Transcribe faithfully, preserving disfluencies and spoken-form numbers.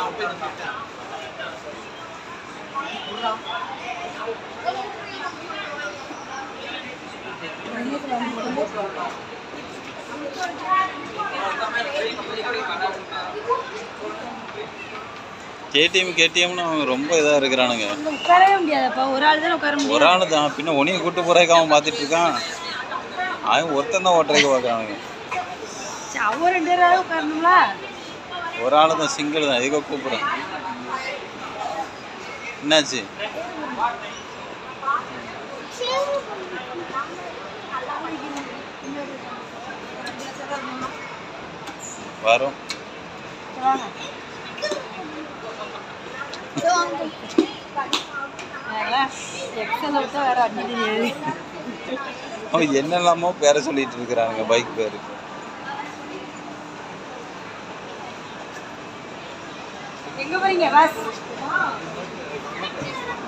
KTM கேடிஎம்னு அவங்க ரொம்ப இதா இருக்கிறானுங்க. உட்காரவே முடியாதப்பா, ஒரு ஆள் தான் உட்கார முடியும். ஒரு ஆளு தான், பின்ன உனியை கூட்டு போறதுக்கு அவன் பார்த்துட்டு இருக்கான். அவன் ஒருத்தன் தான் ஓட்டுறதுக்கு பார்க்குறானுங்க. அவன் ரெண்டு பேராவது உட்காரணுங்களா? ஒரு ஆளு தான், சிங்கிள் தான். எதுக்கோ கூப்பிடுறேன். என்னாச்சு? வரும். அவன் என்னெல்லாமோ பேர சொல்லிட்டு இருக்கிறானுங்க, பைக் பேரு. எங்க போறீங்க? பஸ்